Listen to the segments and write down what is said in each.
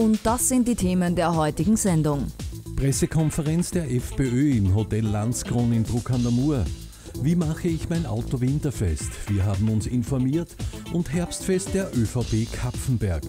Und das sind die Themen der heutigen Sendung. Pressekonferenz der FPÖ im Hotel Landskron in Bruck an der Mur. Wie mache ich mein Auto winterfest? Wir haben uns informiert. Und Herbstfest der ÖVP Kapfenberg.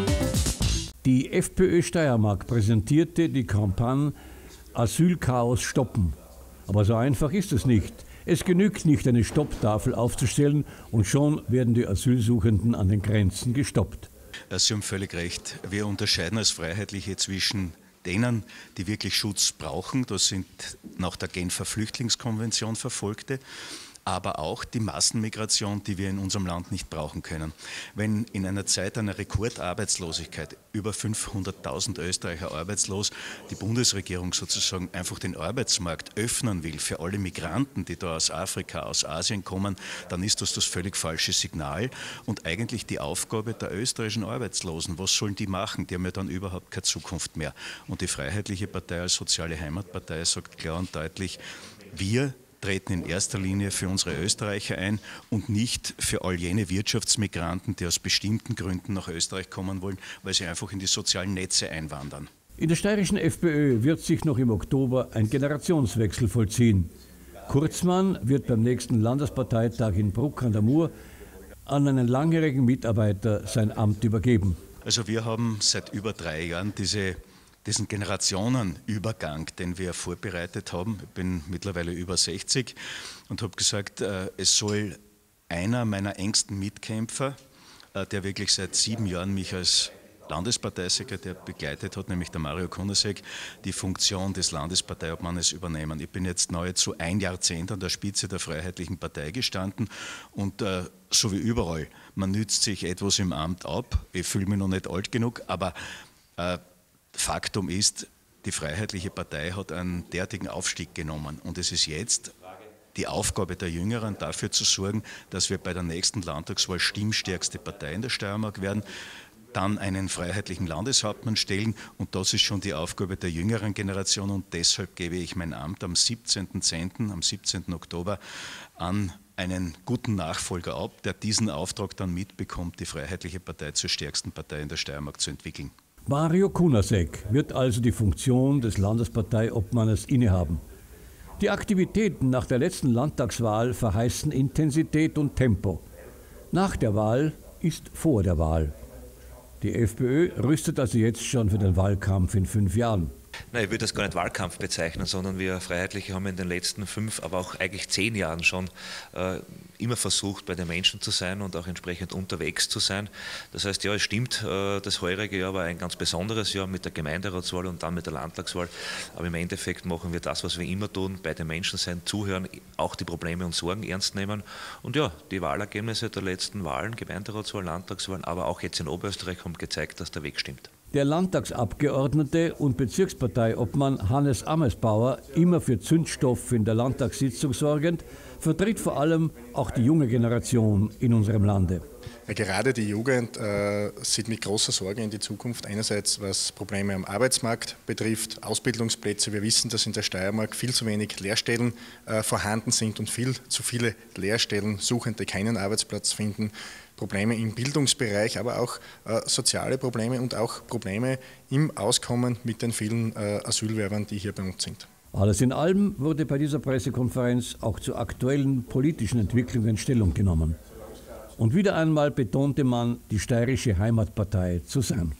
Die FPÖ Steiermark präsentierte die Kampagne Asylchaos stoppen. Aber so einfach ist es nicht. Es genügt nicht, eine Stopptafel aufzustellen und schon werden die Asylsuchenden an den Grenzen gestoppt. Sie haben völlig recht. Wir unterscheiden als Freiheitliche zwischen denen, die wirklich Schutz brauchen. Das sind nach der Genfer Flüchtlingskonvention Verfolgte. Aber auch die Massenmigration, die wir in unserem Land nicht brauchen können. Wenn in einer Zeit einer Rekordarbeitslosigkeit, über 500.000 Österreicher arbeitslos, die Bundesregierung sozusagen einfach den Arbeitsmarkt öffnen will für alle Migranten, die da aus Afrika, aus Asien kommen, dann ist das völlig falsche Signal und eigentlich die Aufgabe der österreichischen Arbeitslosen. Was sollen die machen? Die haben ja dann überhaupt keine Zukunft mehr. Und die Freiheitliche Partei als soziale Heimatpartei sagt klar und deutlich, wir treten in erster Linie für unsere Österreicher ein und nicht für all jene Wirtschaftsmigranten, die aus bestimmten Gründen nach Österreich kommen wollen, weil sie einfach in die sozialen Netze einwandern. In der steirischen FPÖ wird sich noch im Oktober ein Generationswechsel vollziehen. Kurzmann wird beim nächsten Landesparteitag in Bruck an der Mur an einen langjährigen Mitarbeiter sein Amt übergeben. Also wir haben seit über 3 Jahren diesen Generationenübergang, den wir vorbereitet haben. Ich bin mittlerweile über 60 und habe gesagt, es soll einer meiner engsten Mitkämpfer, der wirklich seit 7 Jahren mich als Landesparteisekretär begleitet hat, nämlich der Mario Kunasek, die Funktion des Landesparteiobmannes übernehmen. Ich bin jetzt nahezu 1 Jahrzehnt an der Spitze der Freiheitlichen Partei gestanden und so wie überall, man nützt sich etwas im Amt ab. Ich fühle mich noch nicht alt genug, aber Faktum ist, die Freiheitliche Partei hat einen derartigen Aufstieg genommen und es ist jetzt die Aufgabe der Jüngeren, dafür zu sorgen, dass wir bei der nächsten Landtagswahl stimmstärkste Partei in der Steiermark werden, dann einen freiheitlichen Landeshauptmann stellen und das ist schon die Aufgabe der jüngeren Generation und deshalb gebe ich mein Amt am 17.10., am 17. Oktober an einen guten Nachfolger ab, der diesen Auftrag dann mitbekommt, die Freiheitliche Partei zur stärksten Partei in der Steiermark zu entwickeln. Mario Kunasek wird also die Funktion des Landesparteiobmannes innehaben. Die Aktivitäten nach der letzten Landtagswahl verheißen Intensität und Tempo. Nach der Wahl ist vor der Wahl. Die FPÖ rüstet also jetzt schon für den Wahlkampf in 5 Jahren. Nein, ich würde das gar nicht Wahlkampf bezeichnen, sondern wir Freiheitliche haben in den letzten 5, aber auch eigentlich 10 Jahren schon immer versucht, bei den Menschen zu sein und auch entsprechend unterwegs zu sein. Das heißt, ja, es stimmt, das heurige Jahr war ein ganz besonderes Jahr mit der Gemeinderatswahl und dann mit der Landtagswahl. Aber im Endeffekt machen wir das, was wir immer tun, bei den Menschen sein, zuhören, auch die Probleme und Sorgen ernst nehmen. Und ja, die Wahlergebnisse der letzten Wahlen, Gemeinderatswahl, Landtagswahlen, aber auch jetzt in Oberösterreich haben gezeigt, dass der Weg stimmt. Der Landtagsabgeordnete und Bezirksparteiobmann Hannes Amesbauer, immer für Zündstoff in der Landtagssitzung sorgend, vertritt vor allem auch die junge Generation in unserem Lande. Ja, gerade die Jugend sieht mit großer Sorge in die Zukunft. Einerseits was Probleme am Arbeitsmarkt betrifft, Ausbildungsplätze. Wir wissen, dass in der Steiermark viel zu wenig Lehrstellen vorhanden sind und viel zu viele Lehrstellensuchende keinen Arbeitsplatz finden. Probleme im Bildungsbereich, aber auch soziale Probleme und auch Probleme im Auskommen mit den vielen Asylwerbern, die hier bei uns sind. Alles in allem wurde bei dieser Pressekonferenz auch zu aktuellen politischen Entwicklungen Stellung genommen. Und wieder einmal betonte man, die steirische Heimatpartei zu sein.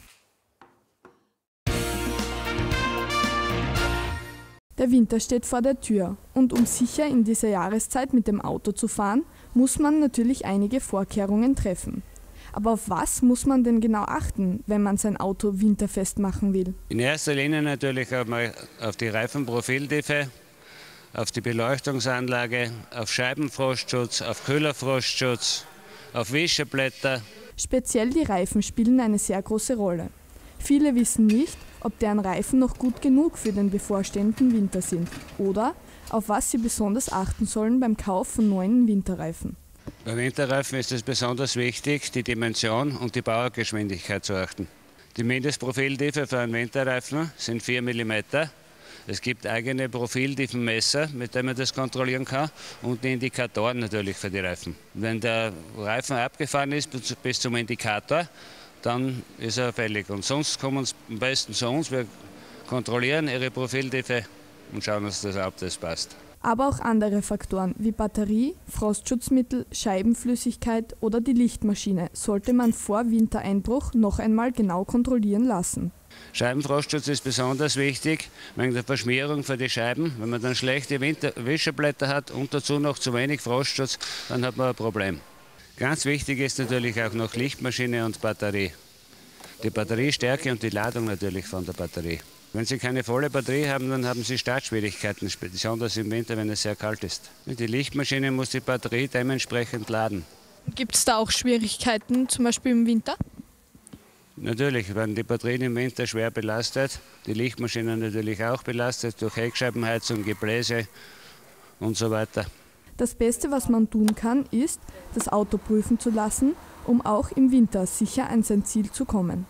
Der Winter steht vor der Tür und um sicher in dieser Jahreszeit mit dem Auto zu fahren, muss man natürlich einige Vorkehrungen treffen. Aber auf was muss man denn genau achten, wenn man sein Auto winterfest machen will? In erster Linie natürlich einmal auf die Reifenprofiltiefe, auf die Beleuchtungsanlage, auf Scheibenfrostschutz, auf Kühlerfrostschutz, auf Wischerblätter. Speziell die Reifen spielen eine sehr große Rolle. Viele wissen nicht, ob deren Reifen noch gut genug für den bevorstehenden Winter sind oder auf was sie besonders achten sollen beim Kauf von neuen Winterreifen. Bei Winterreifen ist es besonders wichtig, die Dimension und die Bauergeschwindigkeit zu achten. Die Mindestprofiltiefe für einen Winterreifen sind 4 mm. Es gibt eigene Profiltiefenmesser, mit denen man das kontrollieren kann, und die Indikatoren natürlich für die Reifen. Wenn der Reifen abgefahren ist bis zum Indikator, dann ist er fällig. Und sonst kommen sie am besten zu uns. Wir kontrollieren ihre Profiltiefe und schauen, dass das Auto passt. Aber auch andere Faktoren wie Batterie, Frostschutzmittel, Scheibenflüssigkeit oder die Lichtmaschine sollte man vor Wintereinbruch noch einmal genau kontrollieren lassen. Scheibenfrostschutz ist besonders wichtig wegen der Verschmierung für die Scheiben. Wenn man dann schlechte Wischerblätter hat und dazu noch zu wenig Frostschutz, dann hat man ein Problem. Ganz wichtig ist natürlich auch noch Lichtmaschine und Batterie. Die Batteriestärke und die Ladung natürlich von der Batterie. Wenn Sie keine volle Batterie haben, dann haben Sie Startschwierigkeiten, besonders im Winter, wenn es sehr kalt ist. Die Lichtmaschine muss die Batterie dementsprechend laden. Gibt es da auch Schwierigkeiten, zum Beispiel im Winter? Natürlich werden die Batterien im Winter schwer belastet, die Lichtmaschine natürlich auch belastet durch Heckscheibenheizung, Gebläse und so weiter. Das Beste, was man tun kann, ist, das Auto prüfen zu lassen, um auch im Winter sicher an sein Ziel zu kommen.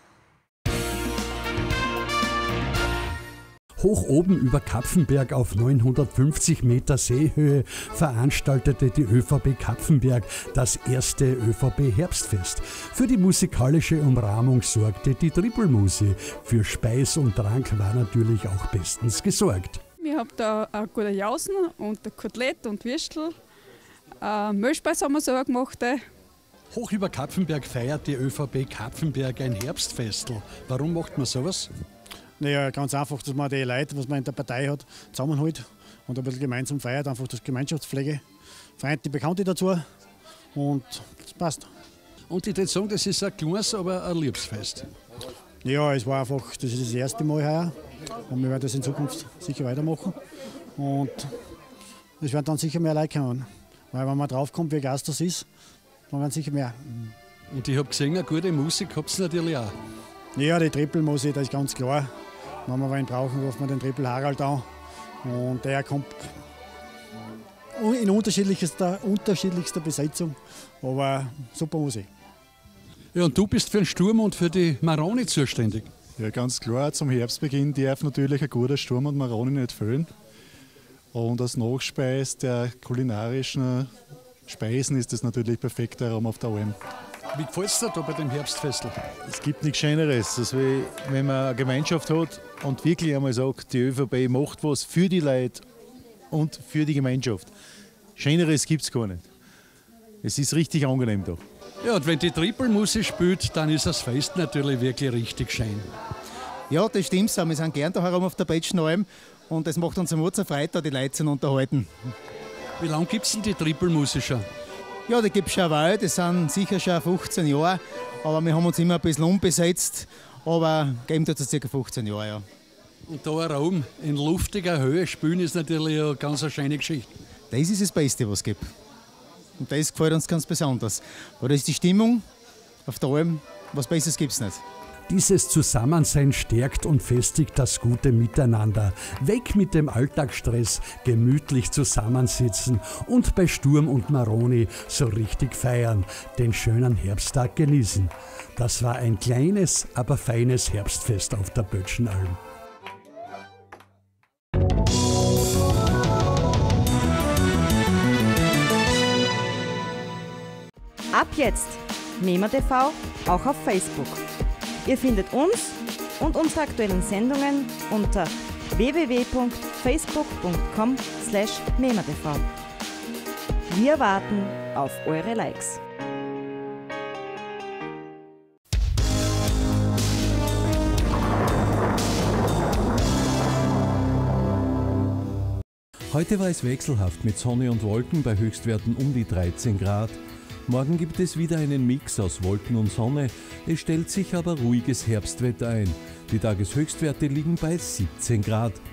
Hoch oben über Kapfenberg auf 950 Meter Seehöhe veranstaltete die ÖVP Kapfenberg das erste ÖVP Herbstfest. Für die musikalische Umrahmung sorgte die Trippelmusi. Für Speis und Trank war natürlich auch bestens gesorgt. Wir haben da eine gute Jausen und ein Kotelett und Würstel. Milchspeis haben wir selber gemacht. Hoch über Kapfenberg feiert die ÖVP Kapfenberg ein Herbstfestel. Warum macht man sowas? Naja, ganz einfach, dass man die Leute, was man in der Partei hat, zusammenhält und ein bisschen gemeinsam feiert, einfach das Gemeinschaftspflege. Freunde, Bekannte dazu und das passt. Und ich würde sagen, das ist ein kleines, aber ein Liebsfest. Ja, es war einfach, das ist das erste Mal heuer und wir werden das in Zukunft sicher weitermachen. Und es werden dann sicher mehr Leute kommen. Weil wenn man draufkommt, wie Gast das ist, dann werden sicher mehr. Und ich habe gesehen, eine gute Musik habt ihr natürlich auch. Ja, die Trippelmusik, das ist ganz klar. Wenn wir einen brauchen, rufen wir den Trippel Harald an. Und der kommt in unterschiedlichster Besetzung, aber super Musik. Ja, und du bist für den Sturm und für die Maroni zuständig. Ja, ganz klar. Zum Herbstbeginn darf natürlich ein guter Sturm und Maroni nicht fehlen. Und als Nachspeis der kulinarischen Speisen ist das natürlich perfekter Raum auf der Alm. Wie gefällt es dir da bei dem Herbstfest? Es gibt nichts Schöneres, als wenn man eine Gemeinschaft hat und wirklich einmal sagt, die ÖVP macht was für die Leute und für die Gemeinschaft. Schöneres gibt es gar nicht. Es ist richtig angenehm da. Ja, und wenn die Trippelmusik spielt, dann ist das Fest natürlich wirklich richtig schön. Ja, das stimmt so. Wir sind gern da herum auf der Betschenalm und es macht uns eine Freude, da die Leute zu unterhalten. Wie lange gibt es denn die Trippelmusik schon? Ja, die gibt es schon eine Weile, das sind sicher schon 15 Jahre, aber wir haben uns immer ein bisschen umbesetzt, aber geben tut es ca. 15 Jahre, ja. Und da herum in luftiger Höhe spielen ist natürlich eine ganz schöne Geschichte. Das ist das Beste, was es gibt. Und das gefällt uns ganz besonders. Weil das ist die Stimmung auf der Alm, was Besseres gibt es nicht. Dieses Zusammensein stärkt und festigt das gute Miteinander. Weg mit dem Alltagsstress, gemütlich zusammensitzen und bei Sturm und Maroni so richtig feiern, den schönen Herbsttag genießen. Das war ein kleines, aber feines Herbstfest auf der Bötschenalm. Ab jetzt MEMA TV auch auf Facebook. Ihr findet uns und unsere aktuellen Sendungen unter www.facebook.com/mematv. Wir warten auf eure Likes. Heute war es wechselhaft mit Sonne und Wolken bei Höchstwerten um die 13 Grad. Morgen gibt es wieder einen Mix aus Wolken und Sonne, es stellt sich aber ruhiges Herbstwetter ein. Die Tageshöchstwerte liegen bei 17 Grad.